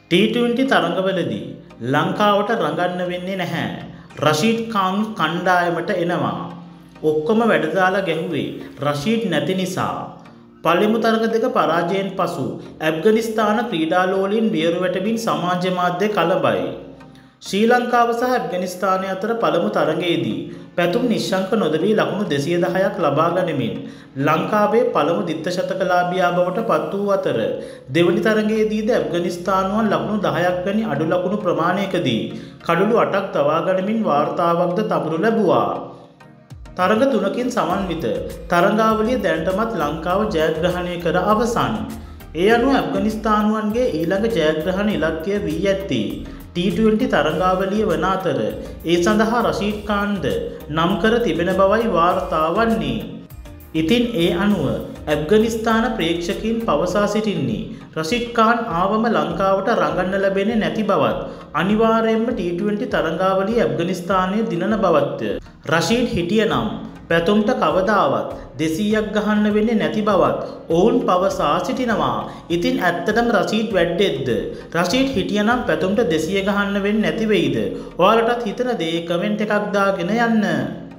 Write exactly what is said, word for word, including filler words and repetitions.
T twenty තරඟවලදී ලංකාවට රඟන්න වෙන්නේ නැහැ. රෂීඩ් ඛාන් කණ්ඩායමට එනවා. ඔක්කොම වැඩ දාලා ගැහුවේ රෂීඩ් නැති නිසා. පළමු තරඟ දෙක පරාජයෙන් පසු ඇෆ්ගනිස්තාන ක්‍රීඩාලෝලීන් වියරු වැටමින් සමාජ මාධ්‍ය කලබයි. ශ්‍රී ලංකාව සහ ඇෆ්ගනිස්තානය අතර පළමු තරඟයේදී පැතුම් නිශ්ශංක නොදවී ලකුණු දෙසිය දහයක් ලබා ගනිමින් ලංකාවේ පළමු ද්විත්ව ශතකලාභියා බවට පත් වූ අතර දෙවනි තරඟයේදීද ඇෆ්ගනිස්තානුවන් ලකුණු දහයක් වැනි අඩු ලකුණු ප්‍රමාණයකදී කඩලු අටක් තවා ගනිමින් වාර්තාවක්ද තබනු ලැබුවා. තරඟ තුනකින් සමන්විත තරඟාවලිය දැනටමත් ලංකාව ජයග්‍රහණය කර අවසන්. ඒ අනුව ඇෆ්ගනිස්තානුවන්ගේ ඊළඟ ජයග්‍රහණ ඉලක්කය වී ඇත්තේ टी ट्वेंटी තරඟාවලිය වන අතර ඒ සඳහා රෂීඩ් ඛාන්ද නම් කර තිබෙන බවයි වාර්තා වන්නේ. ඉතින් ඒ අනුව ඇෆ්ගනිස්තාන ප්‍රේක්ෂකයින් පවසා සිටින්නේ රෂීඩ් ඛාන් ආවම ලංකාවට රඟන්න ලැබෙන්නේ නැති බවත් අනිවාර්යයෙන්ම टी ट्वेंटी තරඟාවලිය ඇෆ්ගනිස්තානයේ දිනන බවත්ය. රෂීඩ් හිටියනම් පැතුම්ට කවදාවත් දෙසීයක් ගහන්න වෙන්නේ නැති බවත් ඔවුන් පවසා සිටිනවා. ඉතින් ඇත්තටම රෂීඩ් වැඩෙද්ද? රෂීඩ් හිටියනම් පැතුම්ට දෙසිය ගහන්න වෙන්නේ නැති වෙයිද? ඔයාලටත් හිතන දේ කමෙන්ට් එකක් දාගෙන යන්න.